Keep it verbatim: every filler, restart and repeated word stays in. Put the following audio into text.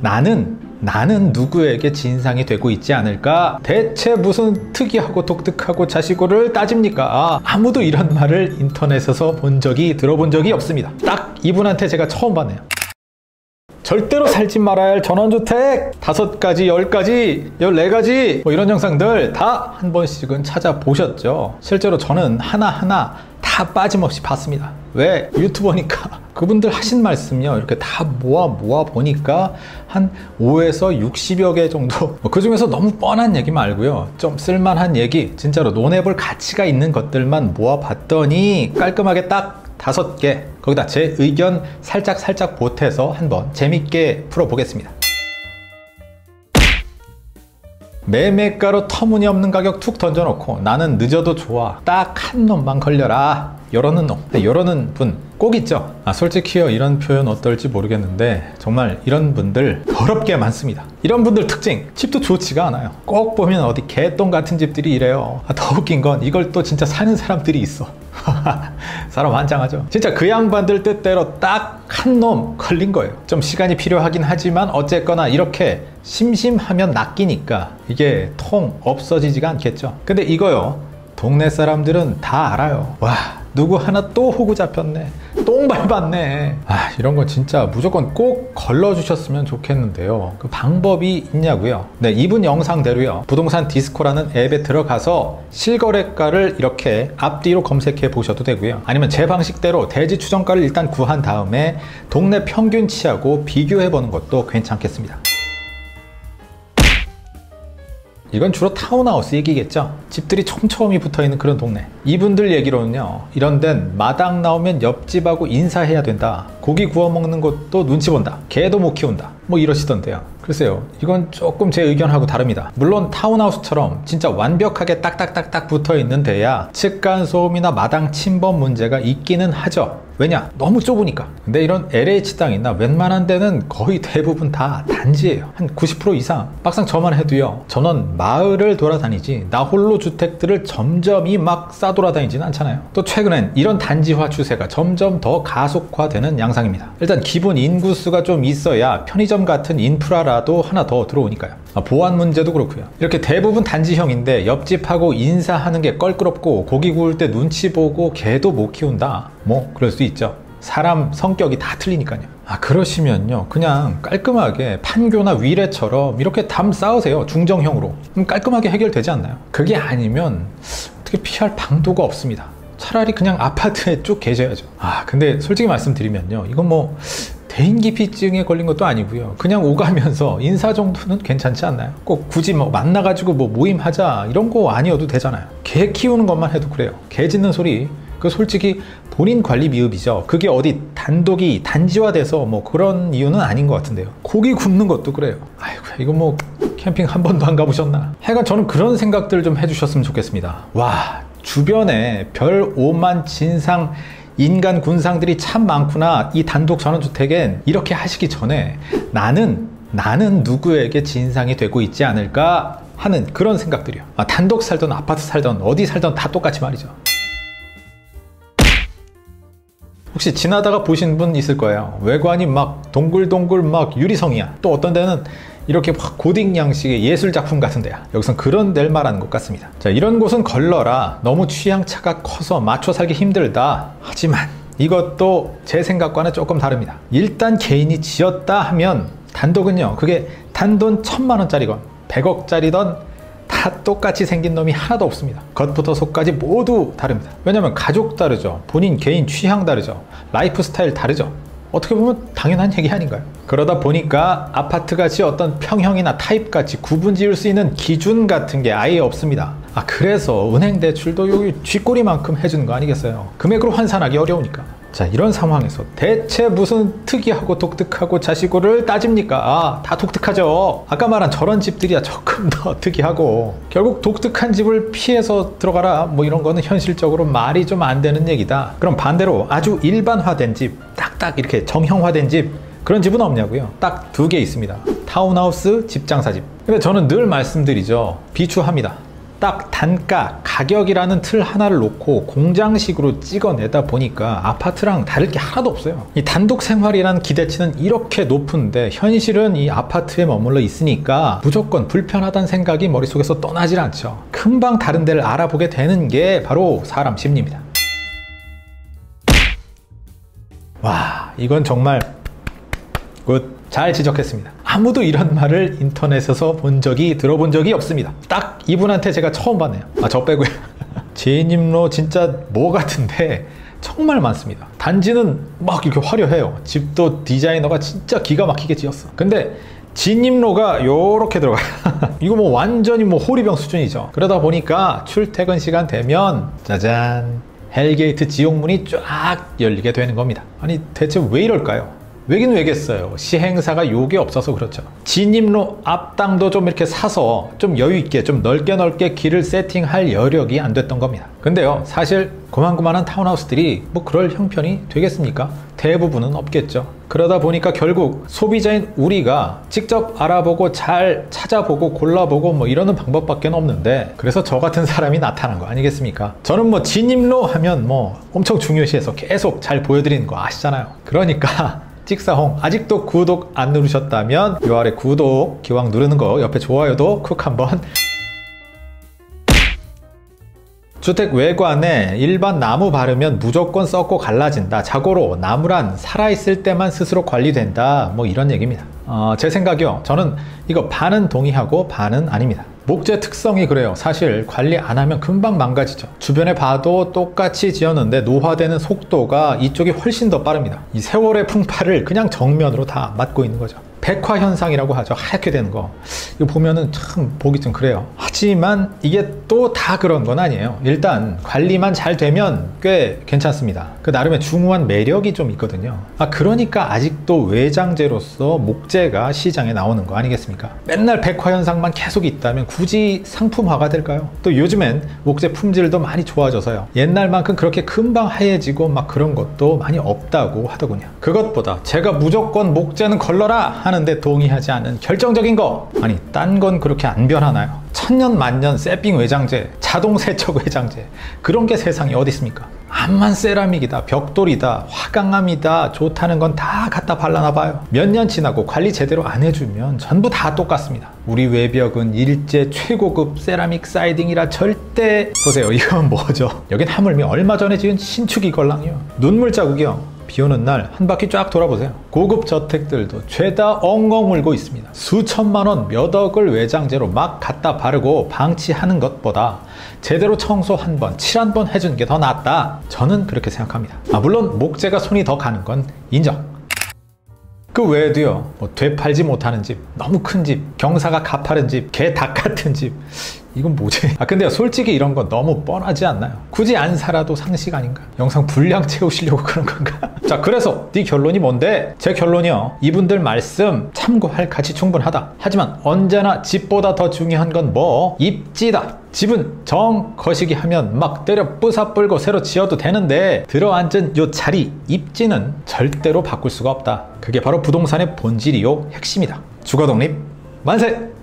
나는 나는 누구에게 진상이 되고 있지 않을까? 대체 무슨 특이하고 독특하고 자시고를 따집니까? 아, 아무도 이런 말을 인터넷에서 본 적이 들어본 적이 없습니다. 딱 이분한테 제가 처음 봤네요. 절대로 살지 말아야 할 전원주택 다섯 가지, 열 가지, 열네 가지 뭐 이런 영상들 다 한 번씩은 찾아보셨죠? 실제로 저는 하나하나 다 빠짐없이 봤습니다. 왜? 유튜버니까. 그분들 하신 말씀요 이렇게 다 모아 모아 보니까 한 오에서 육십여 개 정도, 그 중에서 너무 뻔한 얘기 말고요, 좀 쓸만한 얘기, 진짜로 논해볼 가치가 있는 것들만 모아봤더니 깔끔하게 딱 다섯 개, 거기다 제 의견 살짝 살짝 보태서 한번 재밌게 풀어보겠습니다. 매매가로 터무니없는 가격 툭 던져놓고 나는 늦어도 좋아, 딱 한 놈만 걸려라, 이러는 놈, 이러는 분 꼭 있죠. 아, 솔직히요, 이런 표현 어떨지 모르겠는데 정말 이런 분들 더럽게 많습니다. 이런 분들 특징, 집도 좋지가 않아요. 꼭 보면 어디 개똥 같은 집들이 이래요. 아, 더 웃긴 건 이걸 또 진짜 사는 사람들이 있어. 사람 환장하죠. 진짜 그 양반들 뜻대로 딱 한 놈 걸린 거예요. 좀 시간이 필요하긴 하지만 어쨌거나 이렇게 심심하면 낚이니까 이게 통 없어지지가 않겠죠. 근데 이거요, 동네 사람들은 다 알아요. 와, 누구 하나 또 호구 잡혔네, 똥 밟았네. 아, 이런 거 진짜 무조건 꼭 걸러주셨으면 좋겠는데요. 그 방법이 있냐고요? 네, 이분 영상대로요, 부동산 디스코라는 앱에 들어가서 실거래가를 이렇게 앞뒤로 검색해 보셔도 되고요, 아니면 제 방식대로 대지 추정가를 일단 구한 다음에 동네 평균치하고 비교해 보는 것도 괜찮겠습니다. 이건 주로 타운하우스 얘기겠죠. 집들이 촘촘히 붙어있는 그런 동네. 이분들 얘기로는요, 이런 데는 마당 나오면 옆집하고 인사해야 된다, 고기 구워 먹는 것도 눈치 본다, 개도 못 키운다, 뭐 이러시던데요. 글쎄요, 이건 조금 제 의견하고 다릅니다. 물론 타운하우스처럼 진짜 완벽하게 딱딱딱딱 붙어있는 데야 층간소음이나 마당 침범 문제가 있기는 하죠. 왜냐? 너무 좁으니까. 근데 이런 엘에이치 땅이나 웬만한 데는 거의 대부분 다 단지예요. 한 구십 퍼센트 이상. 막상 저만 해도요, 저는 마을을 돌아다니지 나 홀로 주택들을 점점이 막 싸돌아다니지는 않잖아요. 또 최근엔 이런 단지화 추세가 점점 더 가속화되는 양상입니다. 일단 기본 인구수가 좀 있어야 편의점 같은 인프라라도 하나 더 들어오니까요. 아, 보안 문제도 그렇고요. 이렇게 대부분 단지형인데 옆집하고 인사하는 게 껄끄럽고 고기 구울 때 눈치 보고 개도 못 키운다, 뭐 그럴 수 있죠. 사람 성격이 다 틀리니까요. 아, 그러시면요, 그냥 깔끔하게 판교나 위례처럼 이렇게 담 쌓으세요. 중정형으로. 그럼 깔끔하게 해결되지 않나요? 그게 아니면 어떻게 피할 방도가 없습니다. 차라리 그냥 아파트에 쭉 계셔야죠. 아, 근데 솔직히 말씀드리면요, 이건 뭐 대인기피증에 걸린 것도 아니고요, 그냥 오가면서 인사 정도는 괜찮지 않나요? 꼭 굳이 뭐 만나가지고 뭐 모임하자 이런 거 아니어도 되잖아요. 개 키우는 것만 해도 그래요. 개 짖는 소리, 그 솔직히 본인 관리 미흡이죠. 그게 어디 단독이 단지화돼서 뭐 그런 이유는 아닌 것 같은데요. 고기 굽는 것도 그래요. 아이고, 이거 뭐 캠핑 한 번도 안 가보셨나? 하여간 저는 그런 생각들 좀 해주셨으면 좋겠습니다. 와, 주변에 별 오만 진상 인간 군상들이 참 많구나. 이 단독 전원주택엔 이렇게 하시기 전에 나는 나는 누구에게 진상이 되고 있지 않을까 하는 그런 생각들이요. 아, 단독 살던 아파트 살던 어디 살던 다 똑같이 말이죠. 혹시 지나다가 보신 분 있을 거예요. 외관이 막 동글동글 막 유리성이야. 또 어떤 데는 이렇게 고딩 양식의 예술작품 같은 데야. 여기선 그런 데를 말하는 것 같습니다. 자, 이런 곳은 걸러라. 너무 취향차가 커서 맞춰 살기 힘들다. 하지만 이것도 제 생각과는 조금 다릅니다. 일단 개인이 지었다 하면 단독은요, 그게 단돈 천만 원짜리건 백억짜리던 다 똑같이 생긴 놈이 하나도 없습니다. 겉부터 속까지 모두 다릅니다. 왜냐면 가족 다르죠, 본인 개인 취향 다르죠, 라이프 스타일 다르죠. 어떻게 보면 당연한 얘기 아닌가요? 그러다 보니까 아파트같이 어떤 평형이나 타입같이 구분 지을 수 있는 기준 같은 게 아예 없습니다. 아, 그래서 은행 대출도 여기 쥐꼬리만큼 해주는 거 아니겠어요? 금액으로 환산하기 어려우니까. 자, 이런 상황에서 대체 무슨 특이하고 독특하고 자시고를 따집니까? 아, 다 독특하죠. 아까 말한 저런 집들이야 조금 더 특이하고, 결국 독특한 집을 피해서 들어가라, 뭐 이런 거는 현실적으로 말이 좀 안 되는 얘기다. 그럼 반대로 아주 일반화된 집, 딱딱 이렇게 정형화된 집, 그런 집은 없냐고요? 딱 두 개 있습니다. 타운하우스, 집장사집. 근데 저는 늘 말씀드리죠, 비추합니다. 딱 단가, 가격이라는 틀 하나를 놓고 공장식으로 찍어내다 보니까 아파트랑 다를 게 하나도 없어요. 이 단독 생활이라는 기대치는 이렇게 높은데 현실은 이 아파트에 머물러 있으니까 무조건 불편하다는 생각이 머릿속에서 떠나질 않죠. 금방 다른 데를 알아보게 되는 게 바로 사람 심리입니다. 와, 이건 정말 굿. 잘 지적했습니다. 아무도 이런 말을 인터넷에서 본 적이 들어본 적이 없습니다. 딱 이분한테 제가 처음 봤네요. 아, 저 빼고요. 진입로 진짜 뭐 같은데 정말 많습니다. 단지는 막 이렇게 화려해요. 집도 디자이너가 진짜 기가 막히게 지었어. 근데 진입로가 요렇게 들어가요. 이거 뭐 완전히 뭐 호리병 수준이죠. 그러다 보니까 출퇴근 시간 되면 짜잔, 헬게이트 지옥문이 쫙 열리게 되는 겁니다. 아니 대체 왜 이럴까요? 왜긴 왜겠어요. 시행사가 요게 없어서 그렇죠. 진입로 앞당도 좀 이렇게 사서 좀 여유있게 좀 넓게 넓게 길을 세팅할 여력이 안 됐던 겁니다. 근데요, 사실 고만고만한 타운하우스들이 뭐 그럴 형편이 되겠습니까? 대부분은 없겠죠. 그러다 보니까 결국 소비자인 우리가 직접 알아보고 잘 찾아보고 골라보고 뭐 이러는 방법밖에 없는데, 그래서 저 같은 사람이 나타난 거 아니겠습니까? 저는 뭐 진입로 하면 뭐 엄청 중요시해서 계속 잘 보여드리는 거 아시잖아요. 그러니까 찍사홍, 아직도 구독 안 누르셨다면 요 아래 구독 기왕 누르는 거 옆에 좋아요도 쿡 한번. 주택 외관에 일반 나무 바르면 무조건 썩고 갈라진다. 자고로 나무란 살아있을 때만 스스로 관리된다. 뭐 이런 얘기입니다. 어, 제 생각이요. 저는 이거 반은 동의하고 반은 아닙니다. 목재 특성이 그래요. 사실 관리 안 하면 금방 망가지죠. 주변에 봐도 똑같이 지었는데 노화되는 속도가 이쪽이 훨씬 더 빠릅니다. 이 세월의 풍파를 그냥 정면으로 다 맞고 있는 거죠. 백화 현상이라고 하죠. 하얗게 되는 거. 이거 보면은 참 보기 좀 그래요. 하지만 이게 또 다 그런 건 아니에요. 일단 관리만 잘 되면 꽤 괜찮습니다. 그 나름의 중후한 매력이 좀 있거든요. 아, 그러니까 아직도 외장재로서 목재가 시장에 나오는 거 아니겠습니까? 맨날 백화 현상만 계속 있다면 굳이 상품화가 될까요? 또 요즘엔 목재 품질도 많이 좋아져서요. 옛날만큼 그렇게 금방 하얘지고 막 그런 것도 많이 없다고 하더군요. 그것보다 제가 무조건 목재는 걸러라 하는데 동의하지 않는 결정적인 거, 아니 딴 건 그렇게 안 변하나요? 천년 만년 세핑 외장재, 자동 세척 외장재, 그런 게 세상에 어디 있습니까? 암만 세라믹이다, 벽돌이다, 화강암이다 좋다는 건 다 갖다 발라놔 봐요. 몇 년 지나고 관리 제대로 안 해주면 전부 다 똑같습니다. 우리 외벽은 일제 최고급 세라믹 사이딩이라 절대. 보세요, 이건 뭐죠? 여긴 하물며 얼마 전에 지은 신축 이걸랑이요. 눈물 자국이요. 비 오는 날 한 바퀴 쫙 돌아보세요. 고급 저택들도 죄다 엉엉 울고 있습니다. 수천만 원 몇 억을 외장재로 막 갖다 바르고 방치하는 것보다 제대로 청소 한 번, 칠 한 번 해주는 게 더 낫다. 저는 그렇게 생각합니다. 아, 물론 목재가 손이 더 가는 건 인정. 그 외에도요, 뭐 되팔지 못하는 집, 너무 큰 집, 경사가 가파른 집, 개 닭 같은 집, 이건 뭐지? 아, 근데요, 솔직히 이런 건 너무 뻔하지 않나요? 굳이 안 살아도 상식 아닌가? 영상 분량 채우시려고 그런 건가? 자, 그래서 네 결론이 뭔데? 제 결론이요, 이분들 말씀 참고할 가치 충분하다. 하지만 언제나 집보다 더 중요한 건 뭐? 입지다. 집은 정 거시기 하면 막 때려 부숴불고 새로 지어도 되는데 들어앉은 요 자리, 입지는 절대로 바꿀 수가 없다. 그게 바로 부동산의 본질이요 핵심이다. 주거독립 만세!